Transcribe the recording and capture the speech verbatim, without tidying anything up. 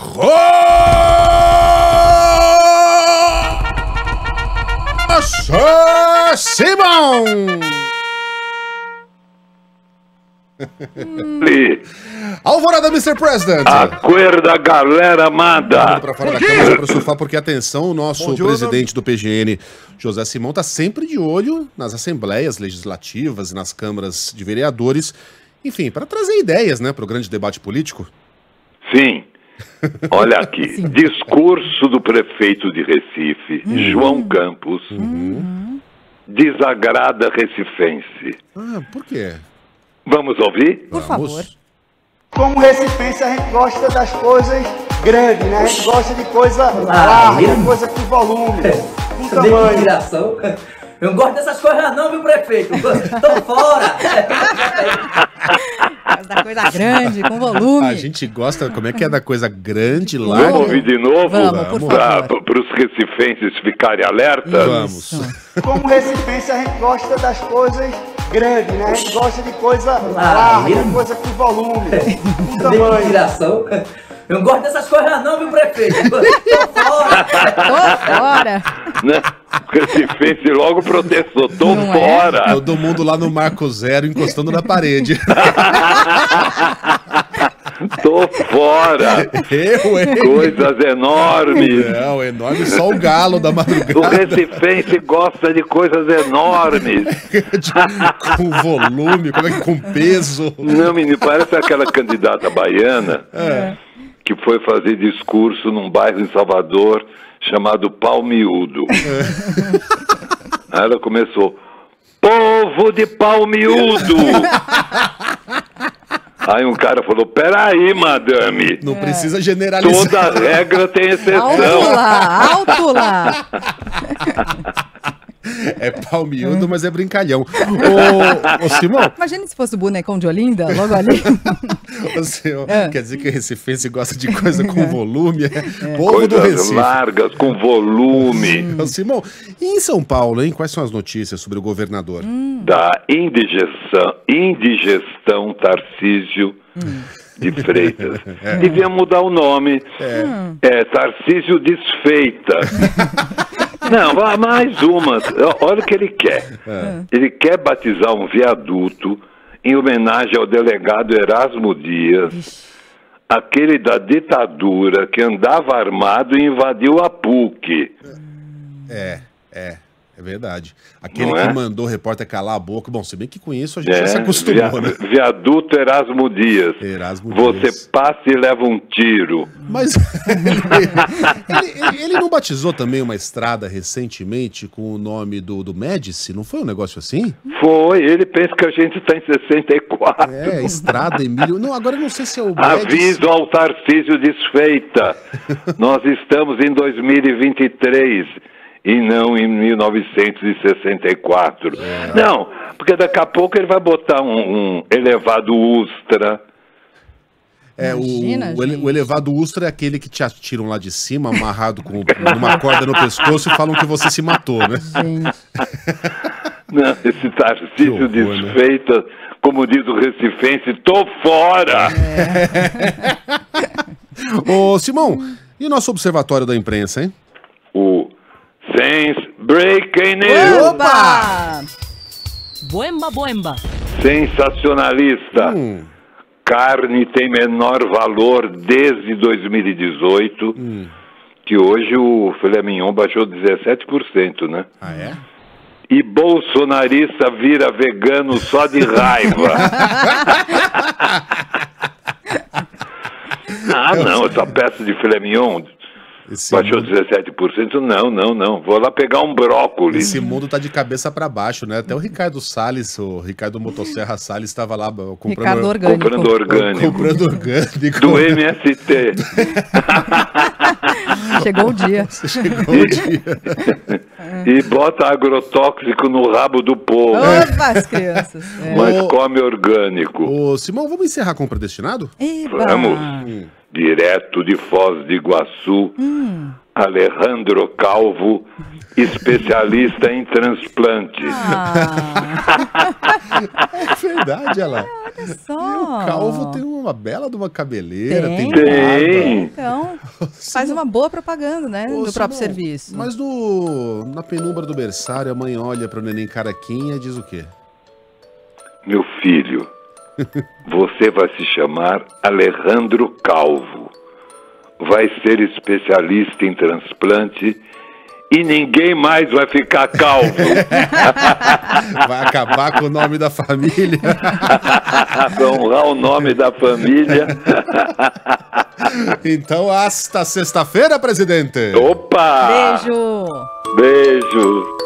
Rocha Simão! Alvorada, mister President! Acorda, galera amada! Pra fora da câmera pra surfar, porque atenção, o nosso presidente do P G N, José Simão, tá sempre de olho nas assembleias legislativas e nas câmaras de vereadores, enfim, para trazer ideias, né, pro grande debate político. Sim. Olha aqui, Sim. discurso do prefeito de Recife, uhum. João Campos, uhum. desagrada recifense. Ah, por quê? Vamos ouvir? Por Vamos. favor. Como recifense, a gente gosta das coisas grandes, né? A gente gosta de coisa larga, ah, coisa com volume, com tamanho. Eu não gosto dessas coisas não, viu, prefeito? Tô fora! Da coisa grande, com volume. A gente gosta, como é que é da coisa grande, larga? Vamos ouvir de novo? Vamos, por favor. Para os recifenses ficarem alerta? Vamos. Como recifense, a gente gosta das coisas grandes, né? A gente gosta de coisa larga, coisa com volume, com tamanho. Eu não gosto dessas coisas não, viu, prefeito? Tô fora! Tô fora! Né? Recifense logo protestou, tô não fora! É? Todo mundo lá no Marco Zero encostando na parede. Tô fora! Eu, hein? Coisas enormes! Não, enorme só o galo da madrugada. O recifense gosta de coisas enormes! Com volume, como é que com peso? Não, menino, parece aquela candidata baiana É. que foi fazer discurso num bairro em Salvador chamado Palmiúdo. É. Aí ela começou, povo de Palmiúdo! Aí um cara falou, peraí, madame. Não é. precisa generalizar. Toda regra tem exceção. Alto lá, alto lá. É palmiúdo, é. mas é brincalhão. Ô, ô Simão. Imagina se fosse o bonecão de Olinda, logo ali. Ô, Simão, é. Quer dizer que o recifense gosta de coisa com volume? É. É. Povo Coisas do Recife. largas, com volume. Ô, Simão, e em São Paulo, hein? Quais são as notícias sobre o governador? Hum. Da indigestão, indigestão Tarcísio hum. de Freitas. É. Devia mudar o nome. É, é Tarcísio Desfeita. Não, mais uma. Olha o que ele quer. É. Ele quer batizar um viaduto em homenagem ao delegado Erasmo Dias, Ixi. aquele da ditadura que andava armado e invadiu a P U C. É, é. É verdade. Aquele Não que é? mandou o repórter calar a boca. Bom, se bem que com isso a gente é, já se acostumou, via, né? Viaduto Erasmo Dias. Erasmo Você Dias. passa e leva um tiro. Mas ele, ele, ele não batizou também uma estrada recentemente com o nome do, do Médici? Não foi um negócio assim? Foi, ele pensa que a gente está em sessenta e quatro. É, Estrada Emílio. Não, agora eu não sei se é o Médici. Aviso ao Tarcísio Desfeita. Nós estamos em dois mil e vinte e três. E não em mil novecentos e sessenta e quatro. É. Não, porque daqui a pouco ele vai botar um, um elevado Ustra. É, Imagina, o, o, o elevado Ustra é aquele que te atiram lá de cima, amarrado com uma corda no pescoço e falam que você se matou, né? Gente. Não, esse Tarcísio horror, Desfeita, né? Como diz o recifense, tô fora! É. Ô, Simão, e o nosso observatório da imprensa, hein? O Sense Breaking News. Opa! Boemba, boemba. Sensacionalista. Hum. Carne tem menor valor desde dois mil e dezoito, hum. que hoje o filé mignon baixou dezessete por cento, né? Ah, é? E bolsonarista vira vegano só de raiva. Ah, não, essa peça de filé mignon... Esse baixou mundo... dezessete por cento? Não, não, não. Vou lá pegar um brócolis. Esse mundo tá de cabeça para baixo, né? Até o Ricardo Salles, o Ricardo Motosserra Salles estava lá comprando... Ricardo orgânico. Comprando orgânico. Comprando orgânico. Do M S T. Chegou o dia. Chegou o dia. E bota agrotóxico no rabo do povo. Opa, as crianças. É. Mas o... come orgânico. Ô, Simão, vamos encerrar com o predestinado? Eba. Vamos. Hum. Direto de Foz do Iguaçu, hum. Alejandro Calvo especialista em transplante. Ah, É verdade, ela. olha só. E o Calvo tem uma bela de uma cabeleira, tem, Tem. Tem. Então, faz uma boa propaganda, né? Ô, do próprio Simão, serviço. Mas no, na penumbra do berçário, a mãe olha para o neném Caraquinha e diz o quê? Meu filho, você vai se chamar Alejandro Calvo. Vai ser especialista em transplante e ninguém mais vai ficar calvo. Vai acabar com o nome da família. Vai honrar o nome da família. Então, hasta sexta-feira, presidente. Opa! Beijo! Beijo!